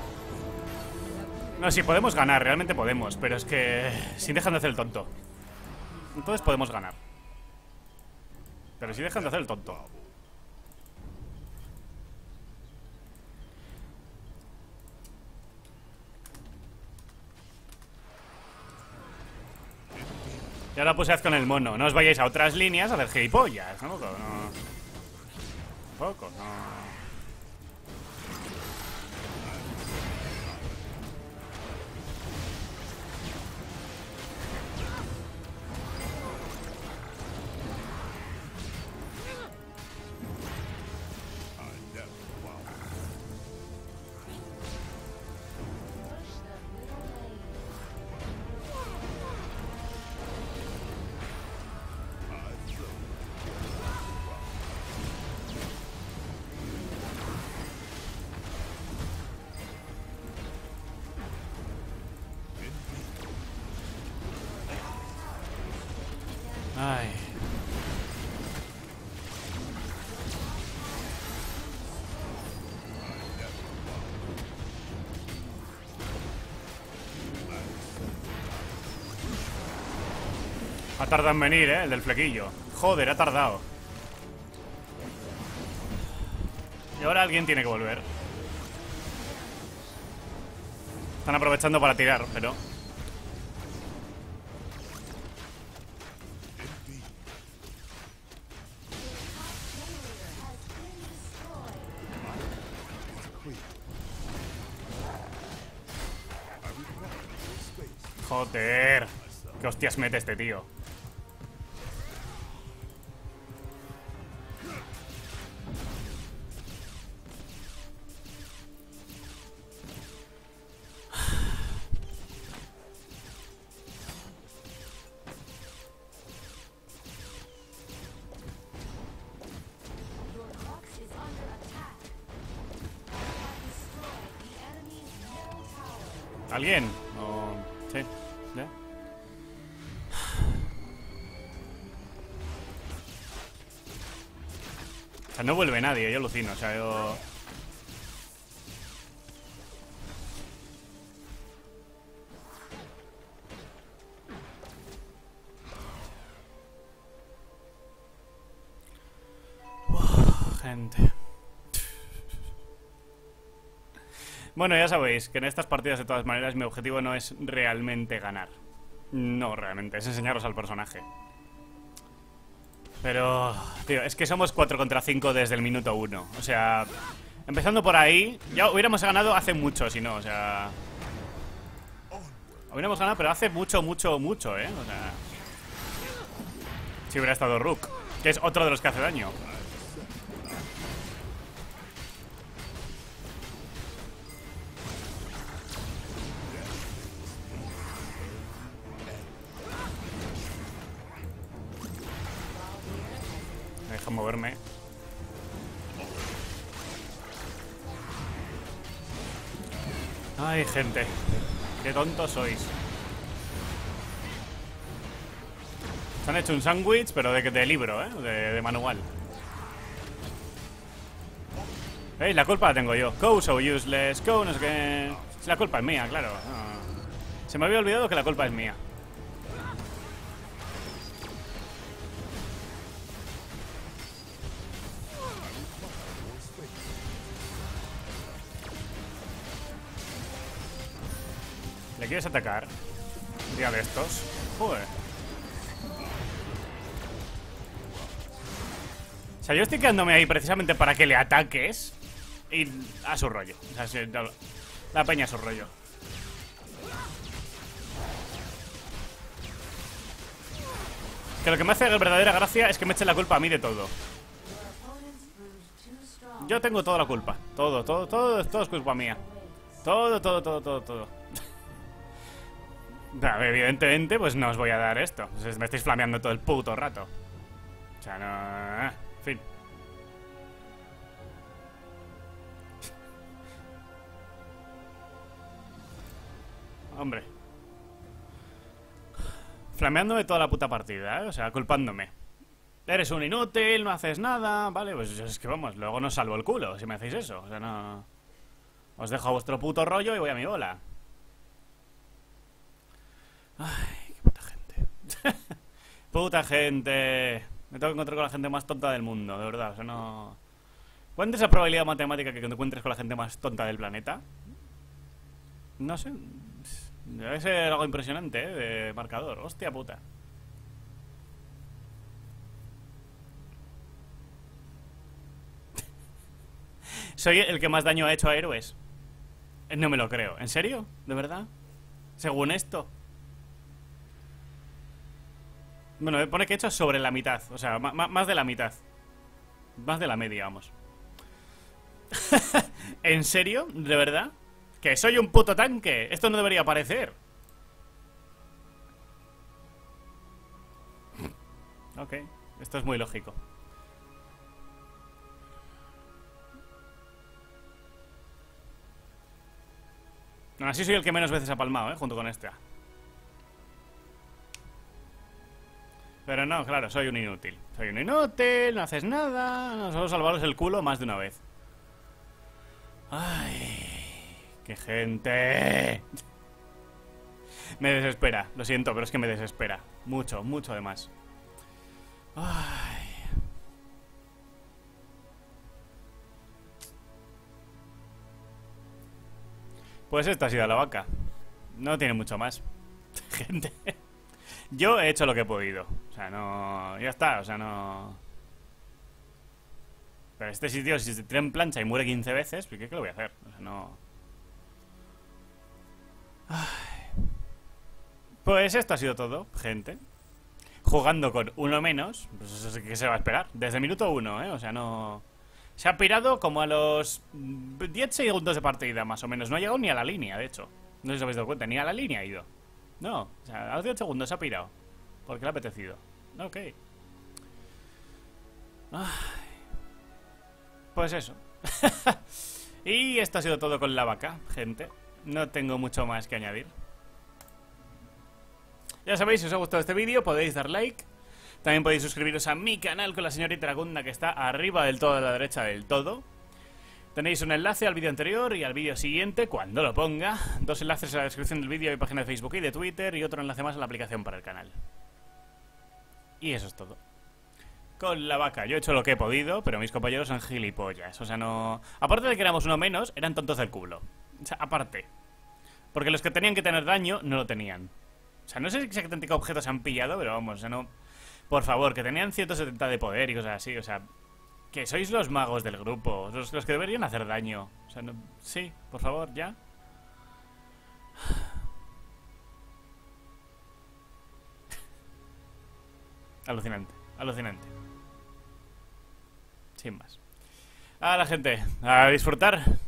No, sí, podemos ganar, realmente podemos. Pero es que... sin dejan de hacer el tonto. Entonces podemos ganar. Pero si dejan de hacer el tonto. Ya la puse con el mono. No os vayáis a otras líneas a hacer gilipollas. Tampoco, no. Tampoco, no. I never wow. Push the middle lane. I flow. Ay. Ha tardado en venir, el del flequillo. Joder, ha tardado. Y ahora alguien tiene que volver. Están aprovechando para tirar, pero... Joder. ¿Qué hostias mete este tío? Your box is under attack. Destroy the enemy's middle tower. ¿Alguien? ¿O... sí? ¿Ya? O sea, no vuelve nadie, yo alucino. O sea, yo... Uf, gente. Bueno, ya sabéis que en estas partidas de todas maneras mi objetivo no es realmente ganar. No, realmente, es enseñaros al personaje. Pero, tío, es que somos 4 contra 5 desde el minuto 1. O sea, empezando por ahí, ya hubiéramos ganado hace mucho, si no, o sea... Hubiéramos ganado, pero hace mucho, mucho, ¿eh? O sea... Si hubiera estado Rook, que es otro de los que hace daño. Me deja moverme. Ay, gente. Qué tontos sois. Se han hecho un sándwich, pero de libro, ¿eh? De manual. ¿Veis? La culpa la tengo yo. Go so useless. Go no sé qué. Si la culpa es mía, claro. No. Se me había olvidado que la culpa es mía. ¿Le quieres atacar? Día de estos. Joder. O sea, yo estoy quedándome ahí precisamente para que le ataques. Y a su rollo. O sea, la peña a su rollo. Que lo que me hace verdadera gracia es que me echen la culpa a mí de todo. Yo tengo toda la culpa. Todo es culpa mía. Todo. Evidentemente, pues no os voy a dar esto. Me estáis flameando todo el puto rato. O sea, no... En fin. Hombre. Flameándome toda la puta partida, ¿eh? O sea, culpándome. Eres un inútil, no haces nada. Vale, pues es que vamos, luego no salvo el culo si me hacéis eso. O sea, no... Os dejo a vuestro puto rollo y voy a mi bola. Ay, qué puta gente. Puta gente. Me tengo que encontrar con la gente más tonta del mundo, de verdad. O sea, no... ¿Cuánta es la probabilidad matemática que te encuentres con la gente más tonta del planeta? No sé. Debe ser algo impresionante, ¿eh? De marcador. Hostia puta. Soy el que más daño ha hecho a héroes. No me lo creo. ¿En serio? ¿De verdad? Según esto. Bueno, me pone que he hecho sobre la mitad. O sea, más de la mitad. Más de la media, vamos. ¿En serio? ¿De verdad? ¡Que soy un puto tanque! Esto no debería aparecer. Ok, esto es muy lógico. Aún así soy el que menos veces ha palmado, junto con esta. Pero no, claro, soy un inútil. Soy un inútil, no haces nada. No, solo salvaros el culo más de una vez. Ay, qué gente. Me desespera, lo siento, pero es que me desespera. Mucho, mucho además. Ay. Pues esta ha sido la vaca. No tiene mucho más. Gente. Yo he hecho lo que he podido. O sea, no... Ya está, o sea, no... Pero este sitio, si se tira en plancha y muere 15 veces, pues ¿qué lo voy a hacer? O sea, no... Ay. Pues esto ha sido todo, gente. Jugando con uno menos, pues eso sí que se va a esperar. Desde el minuto 1, ¿eh? O sea, no... Se ha pirado como a los 10 segundos de partida, más o menos. No ha llegado ni a la línea, de hecho. No sé si os habéis dado cuenta, ni a la línea ha ido. No, o sea, a los 10 segundos se ha pirado. Porque le ha apetecido. Ok. Ay. Pues eso. Y esto ha sido todo con la vaca, gente. No tengo mucho más que añadir. Ya sabéis, si os ha gustado este vídeo podéis dar like. También podéis suscribiros a mi canal con la señorita Dragunda, que está arriba del todo a la derecha del todo. Tenéis un enlace al vídeo anterior y al vídeo siguiente, cuando lo ponga. 2 enlaces en la descripción del vídeo y página de Facebook y de Twitter. Y otro enlace más a la aplicación para el canal. Y eso es todo. Con la vaca, yo he hecho lo que he podido, pero mis compañeros son gilipollas. O sea, no... Aparte de que éramos uno menos, eran tontos del culo. O sea, aparte. Porque los que tenían que tener daño, no lo tenían. O sea, no sé exactamente qué objetos han pillado, pero vamos, o sea, no... Por favor, que tenían 170 de poder y cosas así, o sea... Que sois los magos del grupo, los que deberían hacer daño. O sea, no... Sí, por favor, ya. Alucinante, alucinante. Sin más. A la gente, a disfrutar.